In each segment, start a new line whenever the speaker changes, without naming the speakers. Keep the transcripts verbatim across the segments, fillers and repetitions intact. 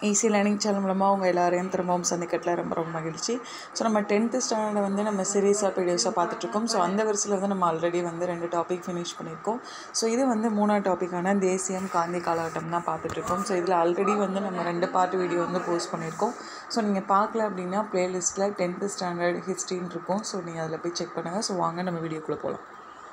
Easy learning channel மூலமாக அவங்க எல்லாரையும் திரும்பவும் சந்திக்கட்டில் ரொம்ப ரொம்ப மகிழ்ச்சி. ஸோ நம்ம டென்த்து ஸ்டாண்டர்டை வந்து நம்ம சீரீஸாக வீடியோஸாக பார்த்துட்ருக்கோம். ஸோ அந்த வரிசையில் வந்து நம்ம ஆல்ரெடி வந்து ரெண்டு டாபிக் ஃபினிஷ் பண்ணியிருக்கோம். ஸோ இது வந்து மூணாவது டாப்பிக்கான தேசியம் காந்தி காலகட்டம் தான் பார்த்துட்ருக்கோம். ஸோ இதில் ஆல்ரெடி வந்து நம்ம ரெண்டு பார்ட் வீடியோ வந்து போஸ்ட் பண்ணியிருக்கோம். ஸோ நீங்கள் பார்க்கல அப்படின்னா ப்ளேலிஸ்ட்டில் டென்த்து ஸ்டாண்டர்ட் ஹிஸ்ட்ரின்னு இருக்கும். ஸோ நீங்கள் அதில் போய் செக் பண்ணுங்கள். ஸோ வாங்க நம்ம வீடியோக்குள்ளே போகலாம்.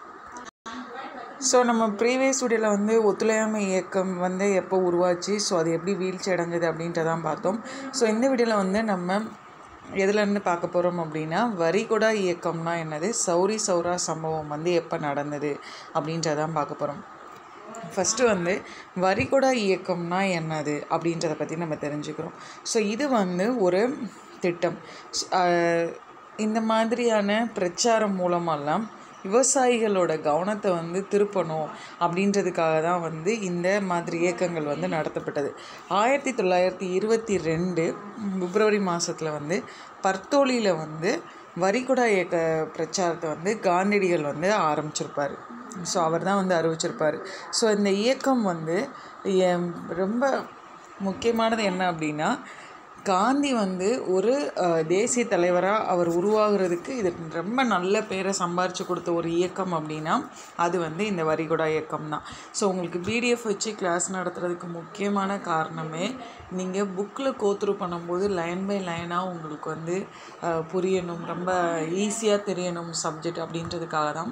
ஸோ நம்ம ப்ரீவியஸ் வீடியோவில் வந்து ஒத்துழையாமை இயக்கம் வந்து எப்போ உருவாச்சு, ஸோ அது எப்படி வீழ்ச்சி அடைஞ்சது அப்படின்றதான் பார்த்தோம். ஸோ இந்த வீடியோவில் வந்து நம்ம எதுலேருந்து பார்க்க போகிறோம் அப்படின்னா, வரிகுடா இயக்கம்னா என்னது, சௌரி சௌரா சம்பவம் வந்து எப்போ நடந்தது அப்படின்றதான் பார்க்க போகிறோம். ஃபஸ்ட்டு வந்து வரிகுடா இயக்கம்னா என்னது அப்படின்றத பற்றி நம்ம தெரிஞ்சுக்கிறோம். ஸோ இது வந்து ஒரு திட்டம். இந்த மாதிரியான பிரச்சாரம் மூலமெல்லாம் விவசாயிகளோட கவனத்தை வந்து திருப்பணும் அப்படின்றதுக்காக தான் வந்து இந்த மாதிரி இயக்கங்கள் வந்து நடத்தப்பட்டது. ஆயிரத்தி தொள்ளாயிரத்தி இருபத்தி ரெண்டு பிப்ரவரி மாதத்தில் வந்து பர்த்தோலியில் வந்து வரிகுடா இயக்க பிரச்சாரத்தை வந்து காந்தியடிகள் வந்து ஆரம்பிச்சிருப்பார். ஸோ அவர் தான் வந்து அறிவிச்சிருப்பார். ஸோ இந்த இயக்கம் வந்து ரொம்ப முக்கியமானது என்ன அப்படின்னா, காந்தி வந்து ஒரு தேசிய தலைவராக அவர் உருவாகிறதுக்கு இது ரொம்ப நல்ல பேரை சம்பாரித்து கொடுத்த ஒரு இயக்கம் அப்படின்னா அது வந்து இந்த வரிகுடா இயக்கம் தான். ஸோ உங்களுக்கு பிடிஎஃப் வச்சு கிளாஸ் நடத்துகிறதுக்கு முக்கியமான காரணமே, நீங்கள் புக்கில் கோத்ரூ பண்ணும்போது லைன் பை லைனாக உங்களுக்கு வந்து புரியணும், ரொம்ப ஈஸியாக தெரியணும் சப்ஜெக்ட் அப்படின்றதுக்காக தான்.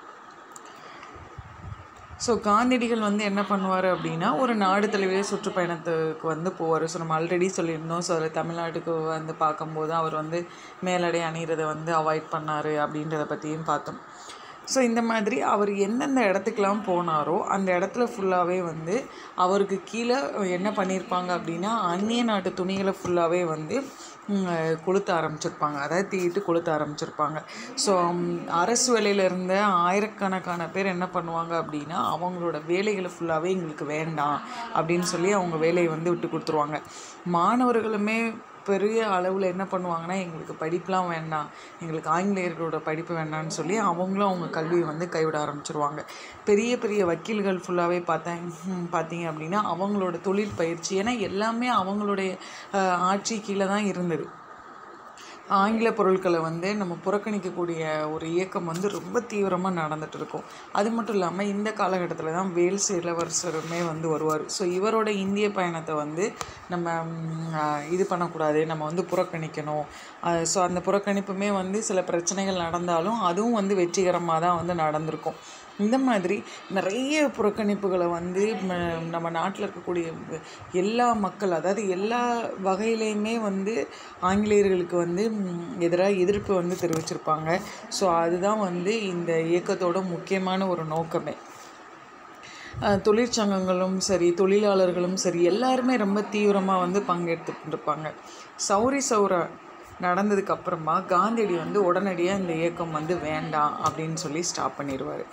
ஸோ காந்தியடிகள் வந்து என்ன பண்ணுவார் அப்படின்னா, ஒரு நாடு தழுவிய சுற்றுப்பயணத்துக்கு வந்து போவார். ஸோ நம்ம ஆல்ரெடி சொல்லியிருந்தோம். ஸோ அதில் தமிழ்நாட்டுக்கு வந்து பார்க்கும்போது அவர் வந்து மேலடை அணிகிறதை வந்து அவாய்ட் பண்ணார் அப்படின்றத பற்றியும் பார்த்தோம். ஸோ இந்த மாதிரி அவர் எந்தெந்த இடத்துக்கெலாம் போனாரோ அந்த இடத்துல ஃபுல்லாகவே வந்து அவருக்கு கீழே என்ன பண்ணியிருப்பாங்க அப்படின்னா, அந்நிய நாட்டு துணிகளை ஃபுல்லாகவே வந்து கொளுத்த ஆரம்பிச்சிருப்பாங்க, அதாவது தீயிட்டு கொளுத்த ஆரம்பிச்சிருப்பாங்க. ஸோ அரசு வேலையில் இருந்த ஆயிரக்கணக்கான பேர் என்ன பண்ணுவாங்க அப்படின்னா, அவங்களோட வேலைகளை ஃபுல்லாகவே எங்களுக்கு வேண்டாம் அப்படின்னு சொல்லி அவங்க வேலையை வந்து விட்டு கொடுத்துருவாங்க. மாணவர்களுமே பெரிய அளவில் என்ன பண்ணுவாங்கன்னா, எங்களுக்கு படிப்புலாம் வேண்டாம், எங்களுக்கு ஆங்கிலேயர்களோட படிப்பு வேண்டாம்னு சொல்லி அவங்களும் அவங்க கல்வியை வந்து கைவிட ஆரம்பிச்சிருவாங்க. பெரிய பெரிய வக்கீல்கள் ஃபுல்லாகவே பார்த்தாங்க பார்த்தீங்க அப்படின்னா அவங்களோட தொழில் பயிற்சி, ஏன்னா எல்லாமே அவங்களுடைய ஆட்சி கீழே தான் இருந்தது. ஆங்கில பொருட்களை வந்து நம்ம புறக்கணிக்கக்கூடிய ஒரு இயக்கம் வந்து ரொம்ப தீவிரமாக நடந்துகிட்டு இருக்கும். அது மட்டும் இல்லாமல் இந்த காலகட்டத்தில் தான் வேல்ஸ் இளவரசருமே வந்து வருவார். ஸோ இவரோட இந்திய பயணத்தை வந்து நம்ம இது பண்ணக்கூடாது, நம்ம வந்து புறக்கணிக்கணும். ஸோ அந்த புறக்கணிப்புமே வந்து சில பிரச்சனைகள் நடந்தாலும் அதுவும் வந்து வெற்றிகரமாக தான் வந்து நடந்திருக்கும். இந்த மாதிரி நிறைய புறக்கணிப்புகளை வந்து நம்ம நாட்டில் இருக்கக்கூடிய எல்லா மக்கள், அதாவது எல்லா வகையிலையுமே வந்து ஆங்கிலேயர்களுக்கு வந்து எதிராக எதிர்ப்பு வந்து தெரிவிச்சிருப்பாங்க. ஸோ அதுதான் வந்து இந்த இயக்கத்தோட முக்கியமான ஒரு நோக்கமே. தொழிற்சங்கங்களும் சரி, தொழிலாளர்களும் சரி, எல்லாருமே ரொம்ப தீவிரமாக வந்து பங்கெடுத்துட்டு இருப்பாங்க. சௌரி சௌரா நடந்ததுக்கு அப்புறமா காந்தியடி வந்து உடனடியாக இந்த இயக்கம் வந்து வேண்டாம் அப்படின்னு சொல்லி ஸ்டாப் பண்ணிடுவார்.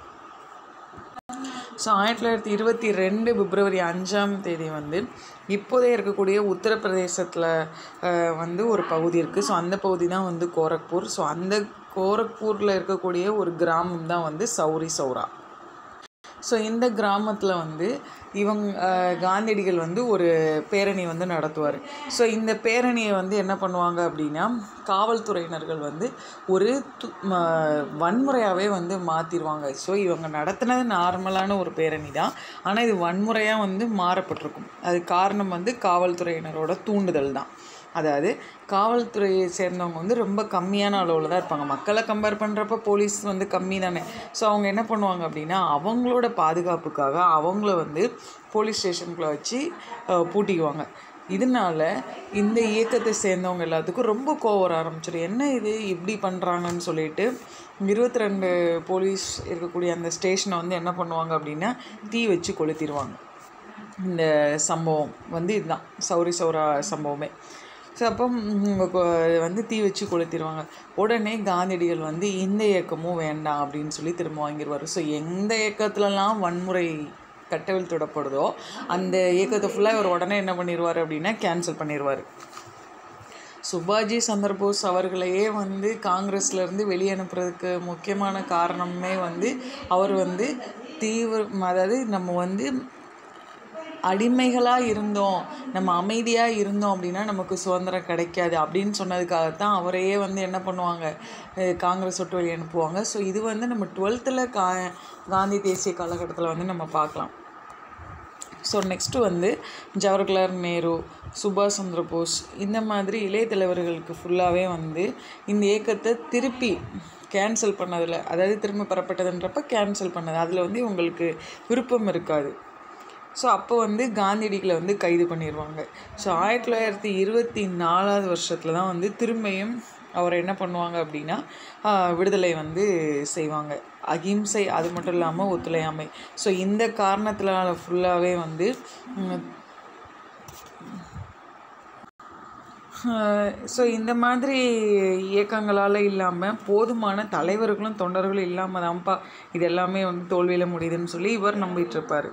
ஸோ ஆயிரத்தி தொள்ளாயிரத்தி இருபத்தி ரெண்டு பிப்ரவரி அஞ்சாம் தேதி வந்து இப்போதே இருக்கக்கூடிய உத்தரப்பிரதேசத்தில் வந்து ஒரு பகுதி இருக்குது. ஸோ அந்த பகுதி தான் வந்து கோரக்பூர். ஸோ அந்த கோரக்பூரில் இருக்கக்கூடிய ஒரு கிராமம் தான் வந்து சௌரி சௌரா. ஸோ இந்த கிராமத்தில் வந்து இவங்க காந்தியடிகள் வந்து ஒரு பேரணி வந்து நடத்துவார். ஸோ இந்த பேரணியை வந்து என்ன பண்ணுவாங்க அப்படின்னா, காவல்துறையினர்கள் வந்து ஒரு து வன்முறையாகவே வந்து மாற்றிடுவாங்க. ஸோ இவங்க நடத்தினது நார்மலான ஒரு பேரணி தான், ஆனால் இது வன்முறையாக வந்து மாறப்பட்டிருக்கும். அது காரணம் வந்து காவல்துறையினரோட தூண்டுதல் தான். அதாவது காவல்துறையை சேர்ந்தவங்க வந்து ரொம்ப கம்மியான அளவில் தான் இருப்பாங்க. மக்களை கம்பேர் பண்ணுறப்ப போலீஸ் வந்து கம்மி தானே. ஸோ அவங்க என்ன பண்ணுவாங்க அப்படின்னா, அவங்களோட பாதுகாப்புக்காக அவங்கள வந்து போலீஸ் ஸ்டேஷனுக்குள்ளே வச்சு பூட்டிக்குவாங்க. இதனால இந்த இயக்கத்தை சேர்ந்தவங்க எல்லாத்துக்கும் ரொம்ப கோவம் வர ஆரம்பிச்சிடும். என்ன இது இப்படி பண்ணுறாங்கன்னு சொல்லிட்டு இருபத்தி ரெண்டு போலீஸ் இருக்கக்கூடிய அந்த ஸ்டேஷனை வந்து என்ன பண்ணுவாங்க அப்படின்னா தீ வச்சு கொளுத்திடுவாங்க. இந்த சம்பவம் வந்து இதுதான் சௌரி சௌரா சம்பவமே. ஸோ அப்போ வந்து தீ வச்சு கொளுத்திடுவாங்க. உடனே காந்தியடிகள் வந்து இந்த இயக்கமும் வேண்டாம் அப்படின்னு சொல்லி திரும்ப வாங்கிடுவார். ஸோ எந்த இயக்கத்துலலாம் வன்முறை கட்டவிழ்த்துடப்படுதோ அந்த இயக்கத்தை ஃபுல்லாக இவர் உடனே என்ன பண்ணிடுவார் அப்படின்னா கேன்சல் பண்ணிடுவார். சுபாஜி சந்திரபோஸ் அவர்களையே வந்து காங்கிரஸ்லேருந்து வெளியே அனுப்புறதுக்கு முக்கியமான காரணமே வந்து அவர் வந்து தீவிர, அதாவது நம்ம வந்து அடிமைகளாக இருந்தோம், நம்ம அமைதியாக இருந்தோம் அப்படின்னா நமக்கு சுதந்திரம் கிடைக்காது அப்படின்னு சொன்னதுக்காகத்தான் அவரையே வந்து என்ன பண்ணுவாங்க, காங்கிரஸ் விட்டு வெளியே அனுப்புவாங்க. ஸோ இது வந்து நம்ம டுவெல்த்தில் கா காந்தி தேசிய காலகட்டத்தில் வந்து நம்ம பார்க்கலாம். ஸோ நெக்ஸ்ட்டு வந்து ஜவஹர்லால் நேரு, சுபாஷ் சந்திர போஸ் இந்த மாதிரி இளைய தலைவர்களுக்கு ஃபுல்லாகவே வந்து இந்த இயக்கத்தை திருப்பி கேன்சல் பண்ணதில், அதாவது திரும்ப பெறப்பட்டதுன்றப்ப கேன்சல் பண்ணது, அதில் வந்து இவங்களுக்கு விருப்பம் இருக்காது. ஸோ அப்போ வந்து காந்தியடிகளை வந்து கைது பண்ணிடுவாங்க. ஸோ ஆயிரத்தி தொள்ளாயிரத்தி இருபத்தி நாலாவது வருஷத்தில் தான் வந்து திரும்பியும் அவரை என்ன பண்ணுவாங்க அப்படின்னா விடுதலை வந்து செய்வாங்க. அகிம்சை, அது மட்டும் இல்லாமல் ஒத்துழையாமை. ஸோ இந்த காரணத்தினால ஃபுல்லாகவே வந்து ஸோ இந்த மாதிரி இயக்கங்களால் இல்லாமல் போதுமான தலைவர்களும் தொண்டர்களும் இல்லாமல் தான்ப்பா இது எல்லாமே வந்து தோல்வியில் முடியுதுன்னு சொல்லி இவர் நம்பிகிட்ருப்பார்.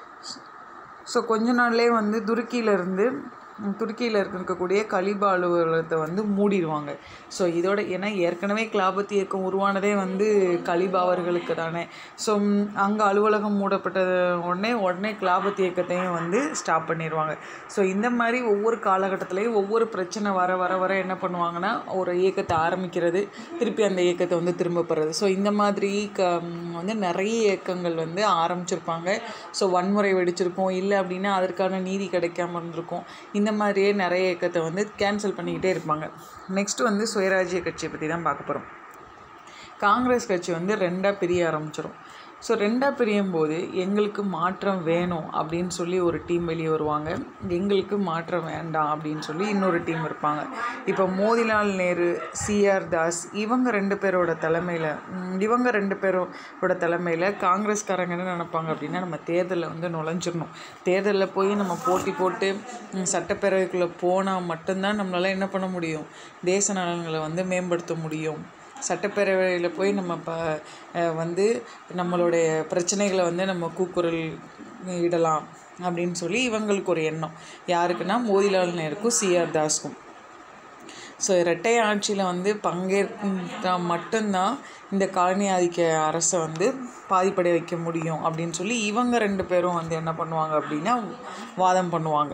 ஸோ கொஞ்ச நாள்லேயே வந்து துருக்கியிலேருந்து துருக்கியில் இருக்கக்கூடிய கலிபா அலுவலகத்தை வந்து மூடிடுவாங்க. ஸோ இதோட ஏன்னா ஏற்கனவே கிலாபத் இயக்கம் உருவானதே வந்து கலிபா அவர்களுக்கு தானே. ஸோ அங்கே அலுவலகம் மூடப்பட்டது உடனே உடனே கிலாபத் இயக்கத்தையும் வந்து ஸ்டாப் பண்ணிடுவாங்க. ஸோ இந்த மாதிரி ஒவ்வொரு காலகட்டத்திலையும் ஒவ்வொரு பிரச்சனை வர வர வர என்ன பண்ணுவாங்கன்னா ஒரு இயக்கத்தை ஆரம்பிக்கிறது, திருப்பி அந்த இயக்கத்தை வந்து திரும்ப பெறுறது. ஸோ இந்த மாதிரி க வந்து நிறைய இயக்கங்கள் வந்து ஆரம்பிச்சிருப்பாங்க. ஸோ வன்முறை வெடிச்சிருக்கும், இல்லை அப்படின்னா அதற்கான நீதி கிடைக்காம இருந்திருக்கும். இந்த இந்த மாதிரியே நிறைய இயக்கத்தை வந்து கேன்சல் பண்ணிக்கிட்டே இருப்பாங்க. நெக்ஸ்ட்டு வந்து சுயராஜ்ய கட்சியை பற்றி தான் பார்க்க போகிறோம். காங்கிரஸ் கட்சி வந்து ரெண்டாக பிரிய ஆரம்பிச்சிடும். ஸோ ரெண்டாக பிரியும் போது எங்களுக்கு மாற்றம் வேணும் அப்படின்னு சொல்லி ஒரு டீம் வெளியே வருவாங்க, எங்களுக்கு மாற்றம் வேண்டாம் அப்படின்னு சொல்லி இன்னொரு டீம் இருப்பாங்க. இப்போ மோதிலால் நேரு, சிஆர் தாஸ் இவங்க ரெண்டு பேரோட தலைமையில் இவங்க ரெண்டு பேரோட தலைமையில் காங்கிரஸ்காரங்க என்ன நினைப்பாங்க அப்படின்னா, நம்ம தேர்தலில் வந்து நுழைஞ்சிடணும், தேர்தலில் போய் நம்ம போட்டி போட்டு சட்டப்பேரவைக்குள்ளே போனால் மட்டும்தான் நம்மளால் என்ன பண்ண முடியும், தேச நலன்களை வந்து மேம்படுத்த முடியும். சட்டப்பேரவையில் போய் நம்ம ப வந்து நம்மளுடைய பிரச்சனைகளை வந்து நம்ம கூக்குரல் இடலாம் அப்படின்னு சொல்லி இவங்களுக்கு ஒரு எண்ணம். யாருக்குன்னா மோதிலால் நேருக்கும் சிஆர் தாஸ்க்கும். ஸோ இரட்டை ஆட்சியில் வந்து பங்கேற்றால் மட்டும்தான் இந்த காலனி ஆதிக்க அரசை வந்து பாதிப்படைய வைக்க முடியும் அப்படின்னு சொல்லி இவங்க ரெண்டு பேரும் வந்து என்ன பண்ணுவாங்க அப்படின்னா வாதம் பண்ணுவாங்க.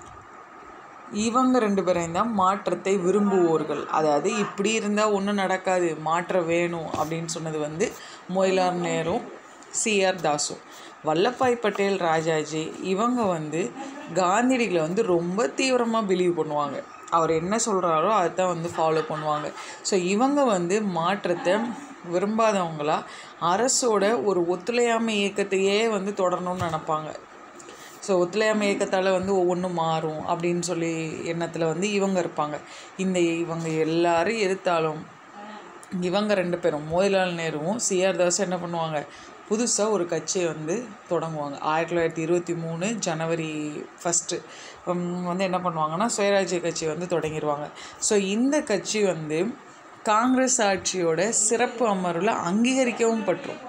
இவங்க ரெண்டு பேரையும் தான் மாற்றத்தை விரும்புவோர்கள். அதாவது இப்படி இருந்தால் ஒன்றும் நடக்காது, மாற்றம் வேணும் அப்படின்னு சொன்னது வந்து மோதிலால் நேரு, சிஆர் தாஸும். வல்லபாய் பட்டேல், ராஜாஜி இவங்க வந்து காந்தியடிகளை வந்து ரொம்ப தீவிரமாக பிலீவ் பண்ணுவாங்க. அவர் என்ன சொல்கிறாரோ அதை தான் வந்து ஃபாலோ பண்ணுவாங்க. ஸோ இவங்க வந்து மாற்றத்தை விரும்பாதவங்களா அரசோட ஒரு ஒத்துழையாமை இயக்கத்தையே வந்து தொடரணும்னு நினப்பாங்க. ஸோ ஒத்துழையாமை இயக்கத்தால் வந்து ஒவ்வொன்றும் மாறும் அப்படின்னு சொல்லி எண்ணத்தில் வந்து இவங்க இருப்பாங்க. இந்த இவங்க எல்லாரும் எதிர்த்தாலும் இவங்க ரெண்டு பேரும் மோதிலால் நேருவும் சிஆர் தாஸும் என்ன பண்ணுவாங்க, புதுசாக ஒரு கட்சியை வந்து தொடங்குவாங்க. ஆயிரத்தி தொள்ளாயிரத்தி இருபத்தி மூணு ஜனவரி ஃபஸ்ட்டு வந்து என்ன பண்ணுவாங்கன்னா சுயராஜ்ய கட்சி வந்து தொடங்கிடுவாங்க. ஸோ இந்த கட்சி வந்து காங்கிரஸ் ஆட்சியோட சிறப்பு அமர்வில் அங்கீகரிக்கவும் பற்றும்.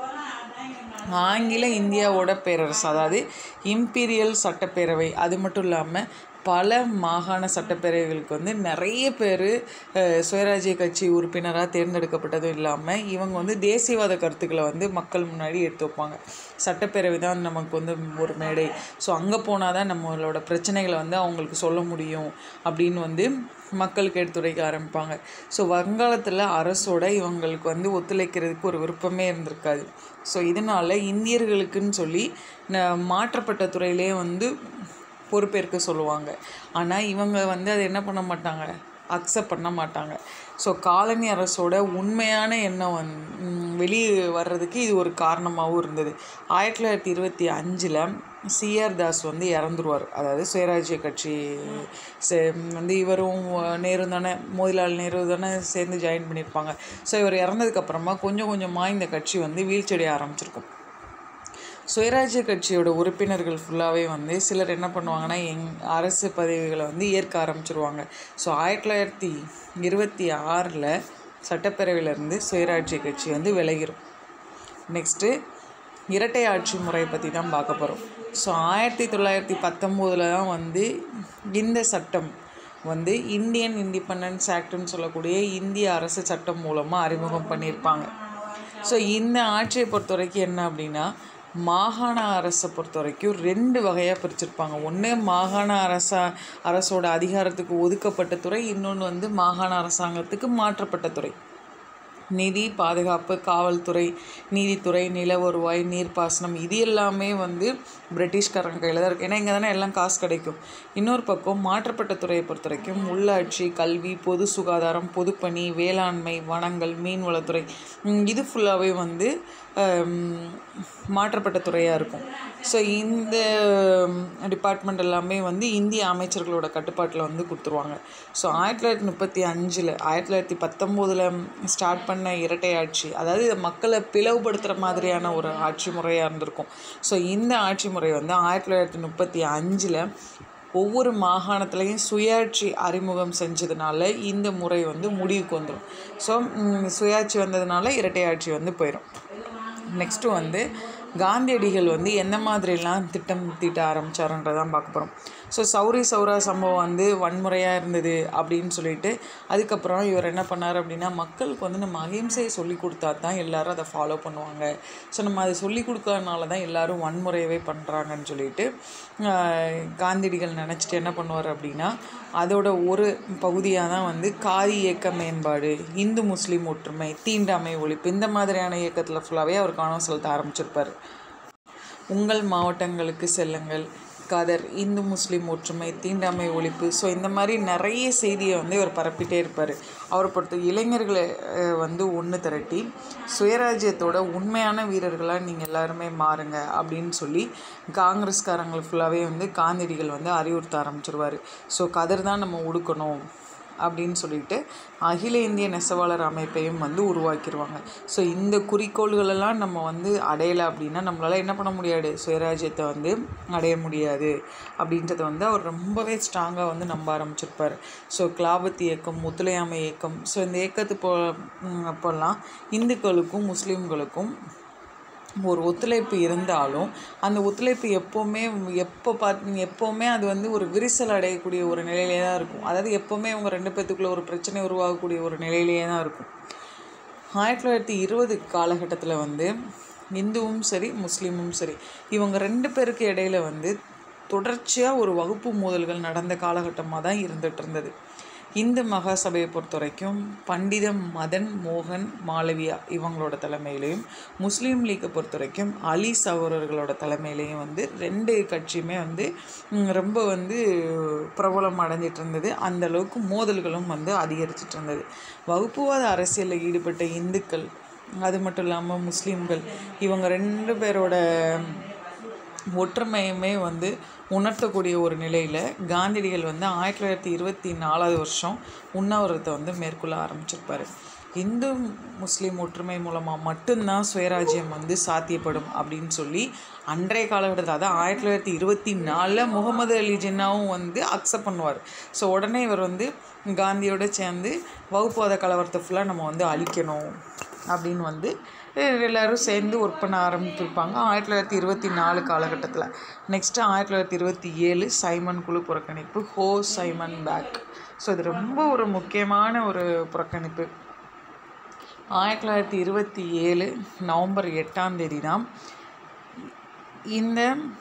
ஆங்கில இந்தியாவோட பேரரசு, அதாவது இம்பீரியல் சட்டப்பேரவை, அது மட்டும் இல்லாமல் பல மாகாண சட்டப்பேரவைகளுக்கு வந்து நிறைய பேர் சுயராஜ்ய கட்சி உறுப்பினராக தேர்ந்தெடுக்கப்பட்டதும் இல்லாமல் இவங்க வந்து தேசியவாத கருத்துக்களை வந்து மக்கள் முன்னாடி எடுத்து வைப்பாங்க. சட்டப்பேரவை தான் நமக்கு வந்து ஒரு மேடை, ஸோ அங்கே போனால் தான் நம்மளோட பிரச்சனைகளை வந்து அவங்களுக்கு சொல்ல முடியும் அப்படின்னு வந்து மக்களுக்கு எடுத்துரைக்க ஆரம்பிப்பாங்க. ஸோ வருங்காலத்தில் அரசோட இவங்களுக்கு வந்து ஒத்துழைக்கிறதுக்கு ஒரு விருப்பமே இருந்திருக்காது. ஸோ இதனால் இந்தியர்களுக்குன்னு சொல்லி மாற்றப்பட்ட துறையிலே வந்து பொறுப்பேற்க சொல்லுவாங்க. ஆனால் இவங்க வந்து அதை என்ன பண்ண மாட்டாங்க, அக்செப்ட் பண்ண மாட்டாங்க. ஸோ காலனி அரசோட உண்மையான எண்ணம் வந் வெளியே வர்றதுக்கு இது ஒரு காரணமாகவும் இருந்தது. ஆயிரத்தி தொள்ளாயிரத்தி இருபத்தி அஞ்சில் சிஆர் தாஸ் வந்து இறந்துருவார். அதாவது சுயராஜ்ய கட்சி சே வந்து இவரும் நேரு தானே, மோதிலால் நேரு தானே சேர்ந்து ஜாயின் பண்ணியிருப்பாங்க. ஸோ இவர் இறந்ததுக்கப்புறமா கொஞ்சம் கொஞ்சமாக இந்த கட்சி வந்து வீழ்ச்சியடைய ஆரம்பிச்சிருக்கும். சுயராஜ்ய கட்சியோட உறுப்பினர்கள் ஃபுல்லாகவே வந்து சிலர் என்ன பண்ணுவாங்கன்னா எங் அரசு பதவிகளை வந்து ஏற்க ஆரம்பிச்சிருவாங்க. ஸோ ஆயிரத்தி தொள்ளாயிரத்தி இருபத்தி ஆறில் சட்டப்பேரவையிலேருந்து சுயராஜ்ய கட்சி வந்து விலகிடும். நெக்ஸ்ட்டு இரட்டை ஆட்சி முறை பற்றி தான் பார்க்க போகிறோம். ஸோ ஆயிரத்தி தொள்ளாயிரத்தி பத்தொம்போதில் தான் வந்து இந்த சட்டம் வந்து இந்தியன் இண்டிபெண்டன்ஸ் ஆக்ட்னு சொல்லக்கூடிய இந்திய அரசு சட்டம் மூலமாக அறிமுகம் பண்ணியிருப்பாங்க. ஸோ இந்த ஆட்சியை பொறுத்த வரைக்கும் என்ன அப்படின்னா, மாகாண அரசை பொறுத்த வரைக்கும் ரெண்டு வகையாக பிரிச்சிருப்பாங்க. ஒன்று மாகாண அரசா அரசோட அதிகாரத்துக்கு ஒதுக்கப்பட்ட துறை, இன்னொன்று வந்து மாகாண அரசாங்கத்துக்கு மாற்றப்பட்ட துறை. நிதி, பாதுகாப்பு, காவல்துறை, நீதித்துறை, நில வருவாய், நீர்ப்பாசனம், இது எல்லாமே வந்து பிரிட்டிஷ்காரங்க கையில் தான் இருக்குது. ஏன்னா இங்கே தானே எல்லாம் காசு கிடைக்கும். இன்னொரு பக்கம் மாற்றப்பட்ட துறையை பொறுத்த வரைக்கும் உள்ளாட்சி, கல்வி, பொது சுகாதாரம், பொதுப்பணி, வேளாண்மை, வனங்கள், மீன்வளத்துறை, இது ஃபுல்லாகவே வந்து மாற்றப்பட்ட துறையாக இருக்கும். ஸோ இந்த டிபார்ட்மெண்ட் எல்லாமே வந்து இந்திய அமைச்சர்களோட கட்டுப்பாட்டில் வந்து கொடுத்துருவாங்க. ஸோ ஆயிரத்தி தொள்ளாயிரத்தி முப்பத்தி அஞ்சில் ஆயிரத்தி தொள்ளாயிரத்தி பத்தொம்போதில் ஸ்டார்ட் பண்ண இரட்டை ஆட்சி, அதாவது மக்களை பிளவுபடுத்துகிற மாதிரியான ஒரு ஆட்சி முறையாக இருந்திருக்கும். ஸோ இந்த ஆட்சி முறை வந்து ஆயிரத்தி தொள்ளாயிரத்தி முப்பத்தி அஞ்சில் ஒவ்வொரு மாகாணத்துலேயும் சுயாட்சி அறிமுகம் செஞ்சதுனால இந்த முறை வந்து முடிவுக்கு வந்துடும். ஸோ சுயாட்சி வந்ததுனால இரட்டை ஆட்சி வந்து போயிடும். நெக்ஸ்ட்டு வந்து காந்தியடிகள் வந்து எந்த மாதிரிலாம் திட்டம் தீட்ட ஆரம்பித்தாருன்றதான் பார்க்க போகிறோம். ஸோ சௌரி சௌரா சம்பவம் வந்து வன்முறையாக இருந்தது அப்படின்னு சொல்லிட்டு அதுக்கப்புறம் இவர் என்ன பண்ணார் அப்படின்னா, மக்களுக்கு வந்து நம்ம அகிம்சையை சொல்லி கொடுத்தா தான் எல்லோரும் அதை ஃபாலோ பண்ணுவாங்க. ஸோ நம்ம அதை சொல்லி கொடுக்கறதுனால தான் எல்லோரும் வன்முறையவே பண்ணுறாங்கன்னு சொல்லிட்டு காந்தியடிகள் நினச்சிட்டு என்ன பண்ணுவார் அப்படின்னா, அதோட ஒரு பகுதியாக தான் வந்து காதி இயக்க மேம்பாடு, இந்து முஸ்லீம் ஒற்றுமை, தீண்டாமை ஒழிப்பு, இந்த மாதிரியான இயக்கத்தில் ஃபுல்லாகவே அவர் கவனம் செலுத்த ஆரம்பிச்சிருப்பார். உங்கள் மாவட்டங்களுக்கு செல்லுங்கள், கதர், இந்து முஸ்லீம் ஒற்றுமை, தீண்டாமை ஒழிப்பு, ஸோ இந்த மாதிரி நிறைய செய்தியை வந்து இவர் பரப்பிட்டே இருப்பார். அவரை பொறுத்த இளைஞர்களை வந்து ஒன்று திரட்டி சுயராஜ்யத்தோட உண்மையான வீரர்களாக நீங்கள் எல்லாருமே மாறுங்க அப்படின்னு சொல்லி காங்கிரஸ்காரங்கள் ஃபுல்லாகவே வந்து காந்தியடிகள் வந்து அறிவுறுத்த ஆரம்பிச்சிருவார். ஸோ கதர் தான் நம்ம உடுக்கணும் அப்படின்னு சொல்லிட்டு அகில இந்திய நெசவாளர் அமைப்பையும் வந்து உருவாக்கிடுவாங்க. ஸோ இந்த குறிக்கோள்களெல்லாம் நம்ம வந்து அடையலை அப்படின்னா நம்மளால் என்ன பண்ண முடியாது, சுயராஜ்யத்தை வந்து அடைய முடியாது அப்படின்றத வந்து அவர் ரொம்பவே ஸ்ட்ராங்காக வந்து நம்ப ஆரம்பிச்சிருப்பார். ஸோ கிலாபத் இயக்கம், ஒத்துழையாமை இயக்கம், ஸோ இந்த இயக்கத்து போ அப்போல்லாம் இந்துக்களுக்கும் முஸ்லீம்களுக்கும் ஒரு ஒத்துழைப்பு இருந்தாலும் அந்த ஒத்துழைப்பு எப்போவுமே எப்போ பார்த்து எப்போவுமே அது வந்து ஒரு விரிசல் அடையக்கூடிய ஒரு நிலையிலே தான் இருக்கும். அதாவது எப்போவுமே அவங்க ரெண்டு பேர்த்துக்குள்ளே ஒரு பிரச்சனை உருவாகக்கூடிய ஒரு நிலையிலேயே தான் இருக்கும். ஆயிரத்தி தொள்ளாயிரத்தி இருபது காலகட்டத்தில் வந்து இந்துவும் சரி முஸ்லீமும் சரி இவங்க ரெண்டு பேருக்கு இடையில வந்து தொடர்ச்சியாக ஒரு வகுப்பு மோதல்கள் நடந்த காலகட்டமாக தான் இருந்துகிட்டு இருந்தது. இந்து மகாசபையை பொறுத்த வரைக்கும் பண்டித மதன் மோகன் மாளவியா இவங்களோட தலைமையிலையும், முஸ்லீம் லீக்கை பொறுத்த வரைக்கும் அலி சகோதரர்களோட தலைமையிலையும் வந்து ரெண்டு கட்சியுமே வந்து ரொம்ப வந்து பிரபலம் அடைஞ்சிட்டு இருந்தது. அந்த அளவுக்கு மோதல்களும் வந்து அதிகரிச்சிட்டு இருந்தது. வகுப்புவாத அரசியலில் ஈடுபட்ட இந்துக்கள், அது மட்டும் இல்லாமல் முஸ்லீம்கள், இவங்க ரெண்டு பேரோட ஒற்றுமையுமே வந்து உணர்த்தக்கூடிய ஒரு நிலையில் காந்தியடிகள் வந்து ஆயிரத்தி தொள்ளாயிரத்தி இருபத்தி நாலாவது வருஷம் உண்ணாவிரதத்தை வந்து மேற்கொள்ள ஆரம்பிச்சிருப்பார். இந்து முஸ்லீம் ஒற்றுமை மூலமாக மட்டும்தான் சுயராஜ்யம் வந்து சாத்தியப்படும் அப்படின்னு சொல்லி அன்றைய காலகட்டத்தில், அதாவது ஆயிரத்தி தொள்ளாயிரத்தி இருபத்தி நாலில் முகமது அலி ஜின்னாவும் வந்து அக்செப்ட் பண்ணுவார். ஸோ உடனே இவர் வந்து காந்தியோடு சேர்ந்து வகுப்புவாத கலவரத்தை ஃபுல்லாக நம்ம வந்து அழிக்கணும் அப்படின்னு வந்து எல்லோரும் சேர்ந்து ஒர்க் பண்ண ஆரம்பித்திருப்பாங்க ஆயிரத்தி தொள்ளாயிரத்தி இருபத்தி நாலு காலகட்டத்தில். நெக்ஸ்ட்டு ஆயிரத்தி தொள்ளாயிரத்தி இருபத்தி ஏழு சைமன் குழு புறக்கணிப்பு, ஹோ சைமன் பேக். ஸோ இது ரொம்ப ஒரு முக்கியமான ஒரு புறக்கணிப்பு. ஆயிரத்தி தொள்ளாயிரத்தி இருபத்தி ஏழு நவம்பர் எட்டாம் தேதி தான் இந்த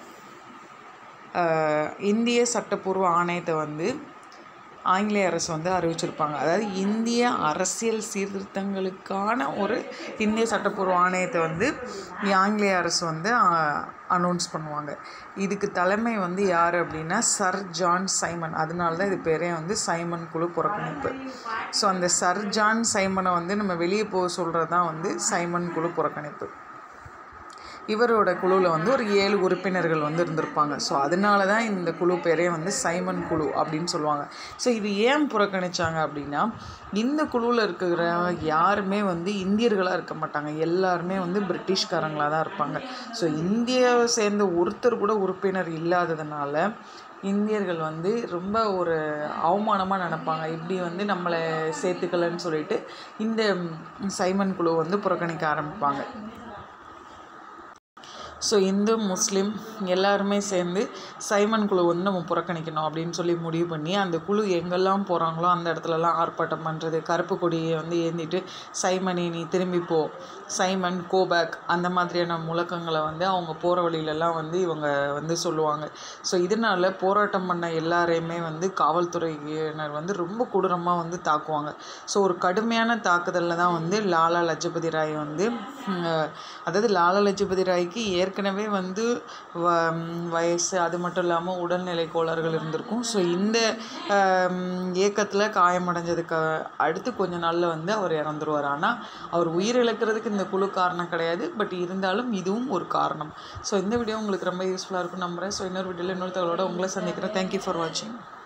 இந்திய சட்டப்பூர்வ ஆணையத்தை வந்து ஆங்கிலேய அரசு வந்து அறிவிச்சிருப்பாங்க. அதாவது இந்திய அரசியல் சீர்திருத்தங்களுக்கான ஒரு இந்திய சட்டப்பூர்வ ஆணையத்தை வந்து ஆங்கிலேய அரசு வந்து அனௌன்ஸ் பண்ணுவாங்க. இதுக்கு தலைமை வந்து யார் அப்படின்னா சர் ஜான் சைமன். அதனால தான் இது பேரே வந்து சைமன் குழு புறக்கணிப்பு. ஸோ அந்த சர் ஜான் சைமனை வந்து நம்ம வெளியே போக சொல்கிறது தான் வந்து சைமன் குழு புறக்கணிப்பு. இவரோட குழுவில் வந்து ஒரு ஏழு உறுப்பினர்கள் வந்து இருந்திருப்பாங்க. ஸோ அதனால தான் இந்த குழு பேரே வந்து சைமன் குழு அப்படின்னு சொல்லுவாங்க. ஸோ இது ஏன் புறக்கணித்தாங்க அப்படின்னா, இந்த குழுவில் இருக்கிற யாருமே வந்து இந்தியர்களாக இருக்க மாட்டாங்க, எல்லாருமே வந்து பிரிட்டிஷ்காரங்களாக தான் இருப்பாங்க. ஸோ இந்தியாவை சேர்ந்த ஒருத்தர் கூட உறுப்பினர் இல்லாததுனால இந்தியர்கள் வந்து ரொம்ப ஒரு அவமானமாக நினைப்பாங்க. இப்படி வந்து நம்மளை சேர்த்துக்கலன்னு சொல்லிட்டு இந்த சைமன் குழு வந்து புறக்கணிக்க ஆரம்பிப்பாங்க. ஸோ இந்து முஸ்லீம் எல்லாருமே சேர்ந்து சைமன் குழு வந்து நம்ம புறக்கணிக்கணும் அப்படின்னு சொல்லி முடிவு பண்ணி அந்த குழு எங்கெல்லாம் போகிறாங்களோ அந்த இடத்துலலாம் ஆர்ப்பாட்டம் பண்ணுறது, கருப்பு கொடியை வந்து ஏந்திட்டு சைமனி நீ திரும்பி போ, சைமன் கோபேக் அந்த மாதிரியான முழக்கங்களை வந்து அவங்க போகிற வழியிலலாம் வந்து இவங்க வந்து சொல்லுவாங்க. ஸோ இதனால் போராட்டம் பண்ண எல்லாரையுமே வந்து காவல்துறையினர் வந்து ரொம்ப கொடூரமாக வந்து தாக்குவாங்க. ஸோ ஒரு கடுமையான தாக்குதலில் தான் வந்து லாலா லஜபதி ராய் வந்து அதாவது லாலா லஜபதி ராய்க்கு ஏற்கனவே வந்து வ வயசு அது மட்டும் இல்லாமல் உடல்நிலை கோளாறுகள் இருந்திருக்கும். ஸோ இந்த இயக்கத்தில் காயமடைஞ்சதுக்கு அடுத்து கொஞ்ச நாளில் வந்து அவர் இறந்துருவார். ஆனால் அவர் உயிர் இழக்கிறதுக்கு இந்த குழு காரணம் கிடையாது, பட் இருந்தாலும் இதுவும் ஒரு காரணம். ஸோ இந்த வீடியோ உங்களுக்கு ரொம்ப யூஸ்ஃபுல்லாக இருக்கும் நம்புகிறேன். ஸோ இன்னொரு வீடியோவில் இன்னொரு தகவலோட உங்களை சந்திக்கிறேன். தேங்க்யூ ஃபார் வாட்சிங்.